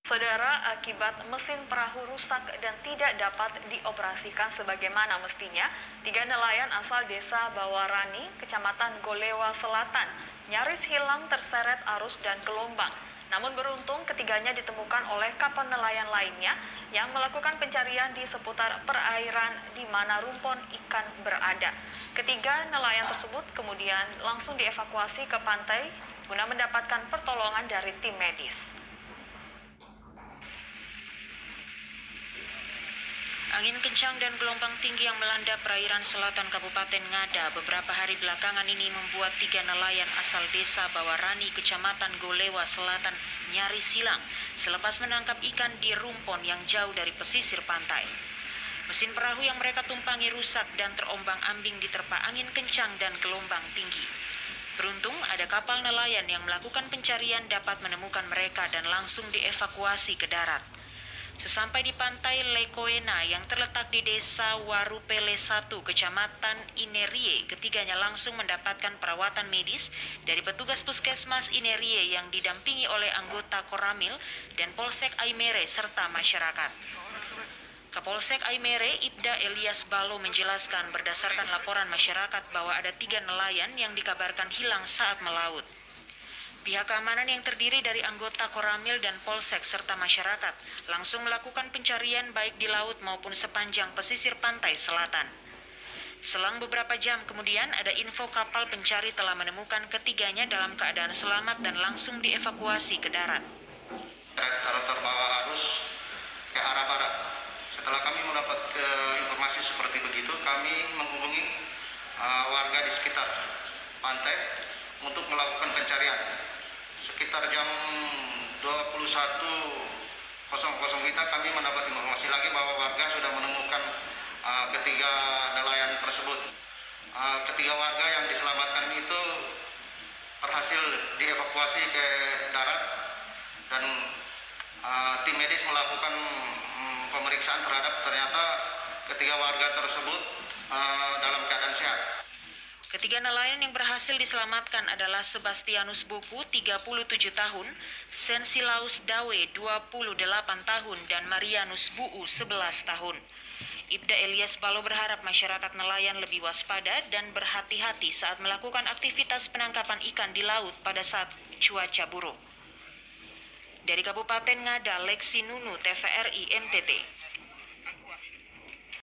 Saudara, akibat mesin perahu rusak dan tidak dapat dioperasikan sebagaimana mestinya, 3 nelayan asal desa Bawarani, Kecamatan Golewa Selatan, nyaris hilang terseret arus dan gelombang. Namun beruntung ketiganya ditemukan oleh kapal nelayan lainnya yang melakukan pencarian di seputar perairan di mana rumpon ikan berada. Ketiga nelayan tersebut kemudian langsung dievakuasi ke pantai guna mendapatkan pertolongan dari tim medis. Angin kencang dan gelombang tinggi yang melanda perairan selatan Kabupaten Ngada beberapa hari belakangan ini membuat 3 nelayan asal desa Bawarani, Kecamatan Golewa Selatan nyaris hilang selepas menangkap ikan di rumpon yang jauh dari pesisir pantai. Mesin perahu yang mereka tumpangi rusak dan terombang-ambing diterpa angin kencang dan gelombang tinggi. Beruntung ada kapal nelayan yang melakukan pencarian dapat menemukan mereka dan langsung dievakuasi ke darat. Sesampai di pantai Lekoena yang terletak di desa Warupele 1, Kecamatan Inerie, ketiganya langsung mendapatkan perawatan medis dari petugas puskesmas Inerie yang didampingi oleh anggota Koramil dan Polsek Aimere serta masyarakat. Kapolsek Aimere, Ibda Elias Balo menjelaskan berdasarkan laporan masyarakat bahwa ada 3 nelayan yang dikabarkan hilang saat melaut. Pihak keamanan yang terdiri dari anggota Koramil dan Polsek serta masyarakat langsung melakukan pencarian baik di laut maupun sepanjang pesisir pantai selatan. Selang beberapa jam kemudian ada info kapal pencari telah menemukan ketiganya dalam keadaan selamat dan langsung dievakuasi ke darat. Terbawa arus ke arah barat. Setelah kami mendapat informasi seperti begitu, kami menghubungi warga di sekitar pantai untuk melakukan pencarian. Sekitar jam 21.00 kami mendapat informasi lagi bahwa warga sudah menemukan ketiga nelayan tersebut. Ketiga warga yang diselamatkan itu berhasil dievakuasi ke darat dan tim medis melakukan pemeriksaan ternyata ketiga warga tersebut dalam keadaan sehat. Ketiga nelayan yang berhasil diselamatkan adalah Sebastianus Buku, 37 tahun, Sensilaus Dawe, 28 tahun, dan Marianus Buu, 11 tahun. Ibda Elias Balo berharap masyarakat nelayan lebih waspada dan berhati-hati saat melakukan aktivitas penangkapan ikan di laut pada saat cuaca buruk. Dari Kabupaten Ngada, Leksi Nunu, TVRI NTT.